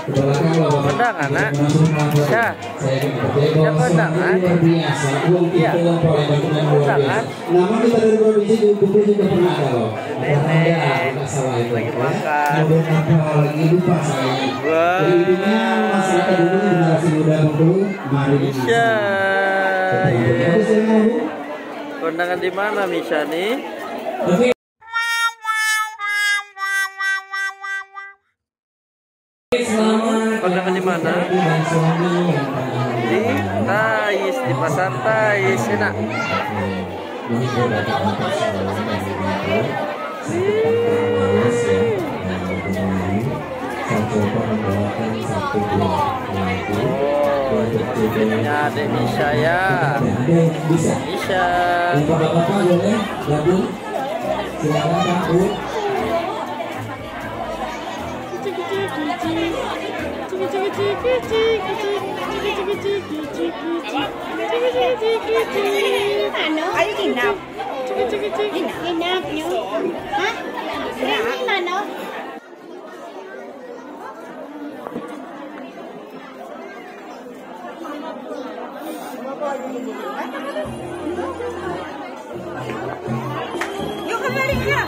Kondangan, nak? Ya. Ya kondangan. Iya. Kondangan. Namun kita dari provinsi juga pernah ada loh. Nenek lagi makan. Lagi lupa saya. Wah. Jadi intinya masyarakat dulu generasi muda dulu mari. Misha. Kondangan di mana Misha nih? Kondangan di mana? Di Tais, di Pasar Tais, enak. Punya adik Misha ya. Misha. Bapak-bapak boleh gabung? Silakan Pak Bu. Ayo ginap. Ginap nyo. Hah? Ano? Yuk kembali ya.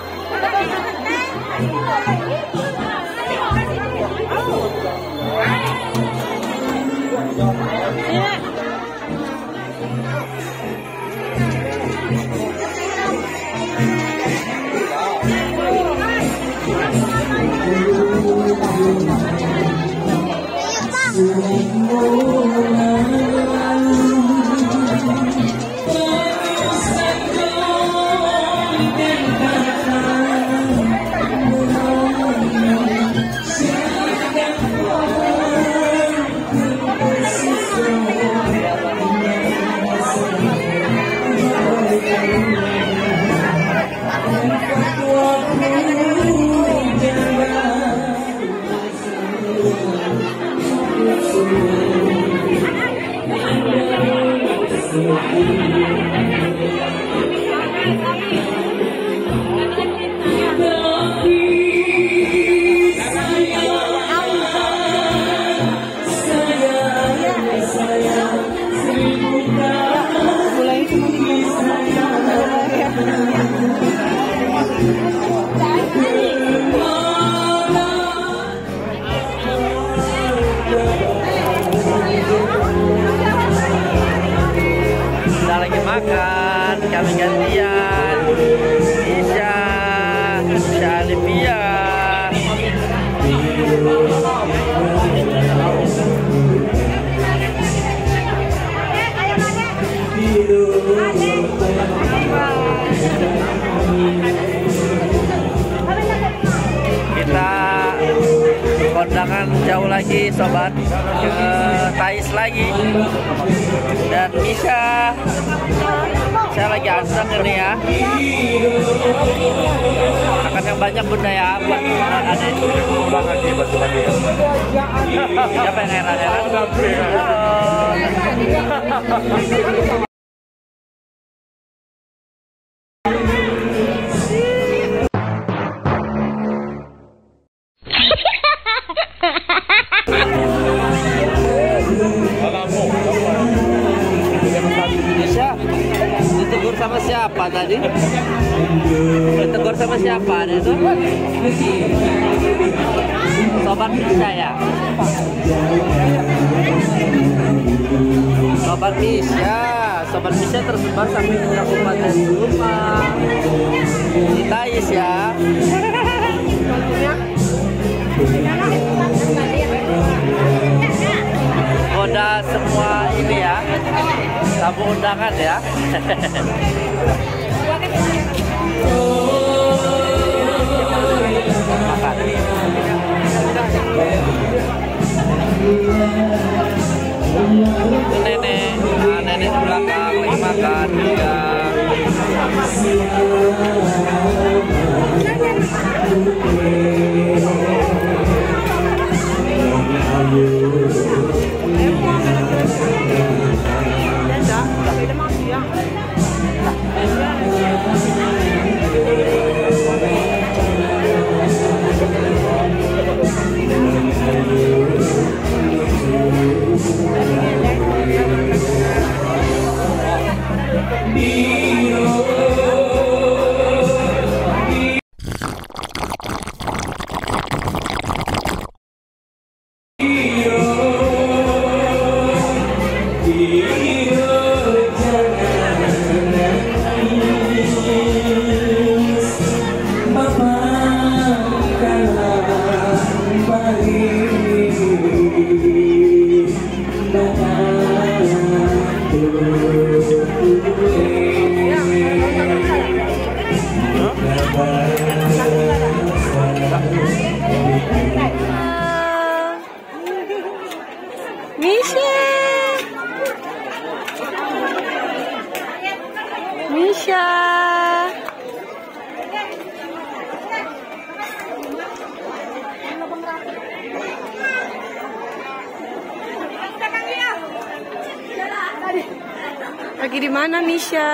Kita lagi makan, kami gantian. Misha Olivia. Kita kondangan jauh lagi sobat, ke Tais lagi. Dan Misha lagi anteng ini ya. Makan yang banyak bunda ya, buat adik. Siapa yang heran-heran? Misha, ditegur sama siapa tadi? Ditegur sama siapa itu? Sobat Misha ya? Sobat Misha tersebar sampai ke Kabupaten Lumang, di Tais ya. Goda semua ini ya, tamu undangan ya. Makan. Nenek di belakang lagi makan juga. Misha. Misha. Lagi di mana Misha?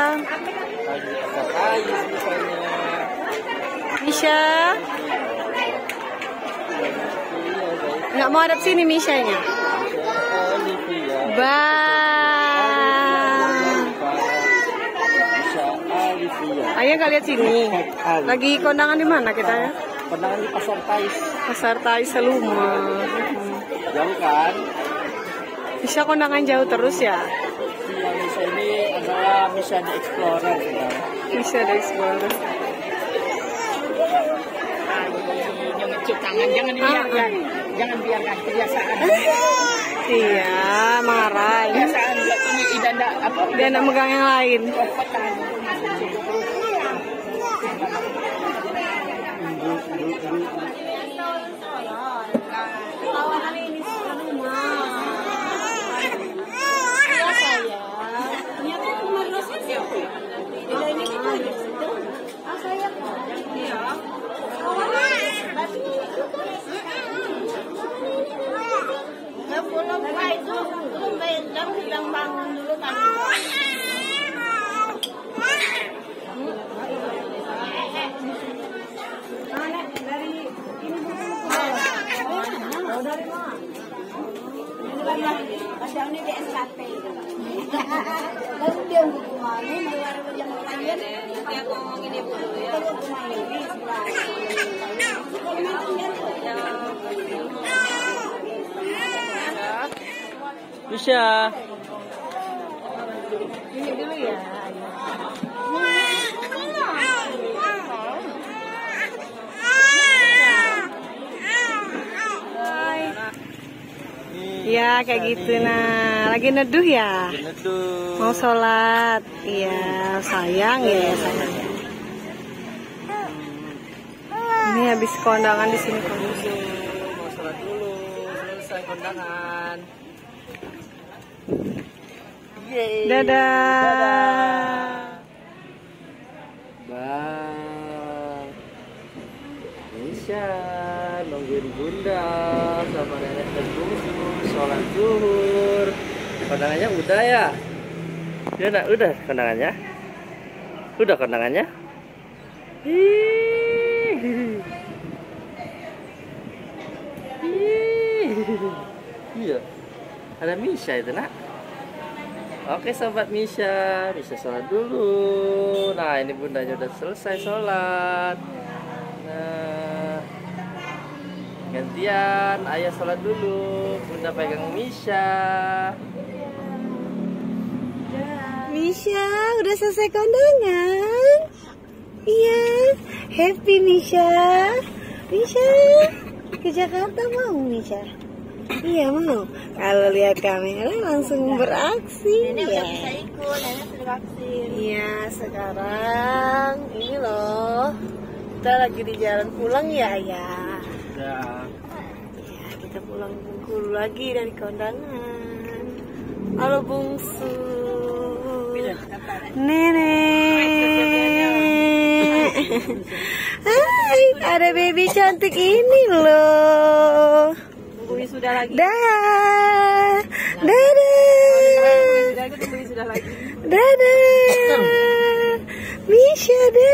Misha? Nggak mau hadap sini Misha-nya. Ayo nggak lihat sini. Lagi kondangan di mana kita ya? Kondangan di Pasar Tais. Pasar Tais Seluma. Jauh kan? Misha kondangan jauh terus ya? Iya, Misha ini adalah Misha the Explorer. Ya. Misha the Explorer. Jangan cium tangan, jangan dibiarkan. Jangan biarkan kebiasaan. Iya, marah. Kebiasaan ini idanda apa? Dia nak megang yang lain. Padahal ini di SKP. Lalu dia kemana? Melewati jam lain. Dia ngomongin ibu dulu ya. Misha. Ini dulu ya. Ya kayak gitu nah, lagi neduh ya. Neduh. Mau sholat, iya sayang ya sayang. Ini habis kondangan di sini kondisi. Mau sholat dulu, selesai kondangan. Yeay. Dadah. Bang Misha nungguin bunda sama nenek dan bungsu sholat zuhur. Kondangannya udah ya? Ya nak, udah kondangannya? Udah kondangannya? Iya. Ada Misha itu nak. Oke sobat Misha, Misha sholat dulu. Nah ini bundanya udah selesai sholat. Nah gantian ayah sholat dulu, bunda pegang Misha. Misha udah selesai kondangan. Iya, happy Misha. Misha ke Jakarta mau Misha? Iya mau. Kalau lihat kamera langsung beraksi. Nenek udah bisa ikut, nenek sudah vaksin. Iya sekarang ini loh kita lagi di jalan pulang ya ayah. Ya. Ya kita pulang bungkulu lagi dari kondangan. Halo bungsu. Nenek. Hai, ada baby cantik ini loh. Tunggu sudah lagi. Dadah. Dadah. Sudah lagi. Dadah. Misha, dadah.